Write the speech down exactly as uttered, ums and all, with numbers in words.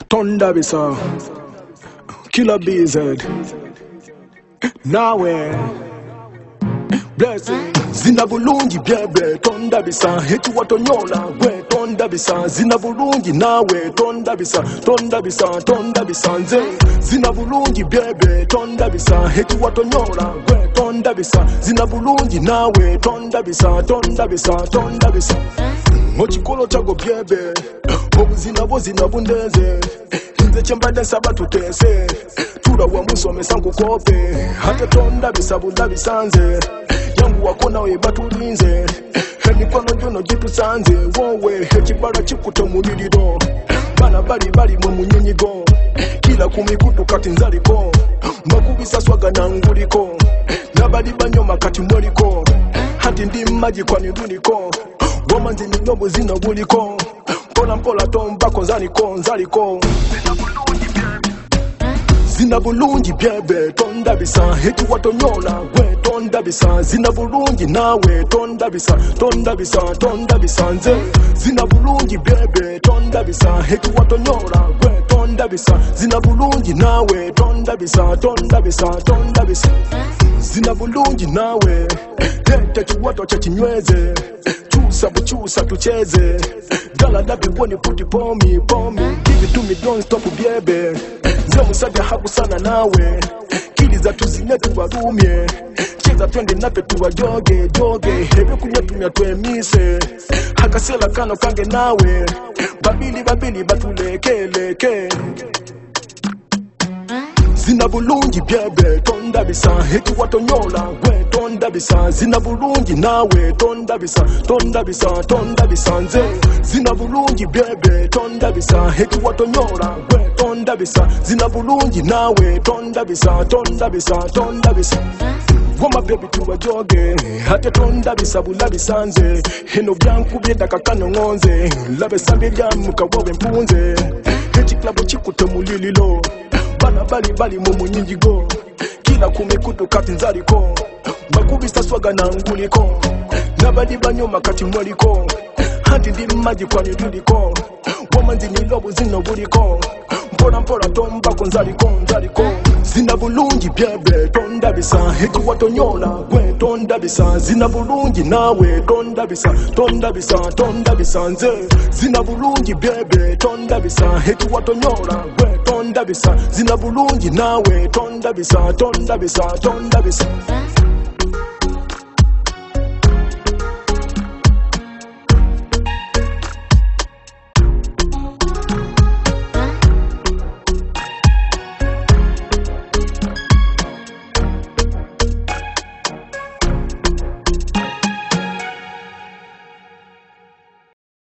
Thunder Bisa, Killer B Z, nawe blessing zina bulungi byebe Thunder Bisa hetu watonyola gwe Thunder Bisa zina bulungi nawe Thunder Bisa Thunder Bisa Thunder Bisa nze zina bulungi byebe Thunder Bisa hetu watonyola gwe Thunder Bisa zina bulungi nawe Thunder Bisa Thunder Bisa Thunder Bisa mochikolo chago byebe obuzina bozina bundeze nze chembade nsaba tutese tura wa musomesa nkukope hata Thunder Bisa bunda bisanze yangu wako nawe batulinze emikono gyono gitusanze wowe ekibala kikuto muliriro bana bali bali mu munyinyigo kila kumikutu kati nzaliko mbakubisa swaga nanguliko nabali banyoma kati mwaliko hati ndi maji kwa niduliko womanzi minobu zina buliko mpola mpola tombako nzaliko nzaliko zina bulungi byebe Thunder Bisa hetu watonyola gwe Thunder Bisa zina bulungi nawe Thunder Bisa Thunder Bisa Thunder Bisa nze zina bulungi byebe Thunder Bisa hetu watonyola gwe Thunder Bisa zina bulungi nawe Thunder Bisa Thunder Bisa Thunder Bisa zina bulungi nawe hete chiwato cha chinyweze chusa buchusa tucheze dala dabi woni puti pomi pomi give it to me don't stop byebe nze musajja hakusana nawe kiliza tuzine tubarumye cheza twende nape tuwajoge joge hebe kunya tumya twemise hakasela kano kange nawe babili babili batulekeleke zina bulungi byebe Thunder Bisa hetu watonyola gwe Thunder Bisa zina bulungi nawe Thunder Bisa Thunder Bisa Thunder Bisa nze zina bulungi byebe Thunder Bisa hetu watonyola gwe Thunder Bisa zina bulungi nawe Thunder Bisa Thunder Bisa Thunder Bisa Woma baby tuwa joge hata Thunder Bisa bula bisanze heno byanku byedaka kano ngonze labe sambe lyamuka wowe mpunze heti klabu chikuto mulililo bana bali bali mu munyinjigo kila kumikutu kati nzaliko bakubisa swaga nanguliko nabali banyoma kati mwaliko hati ndi maji kwa niduliko womanzi nilobu zino buliko mpola mpola tombako nzaliko nzaliko zina bulungi byebe Thunder Bisa hetu watonyola gwe Thunder Bisa zina bulungi nawe Thunder Bisa Thunder Bisa Thunder Bisa nze zina bulungi byebe Thunder Bisa hetu watonyola gwe Thunder Bisa zina bulungi nawe Thunder Bisa Thunder Bisa Thunder Bisa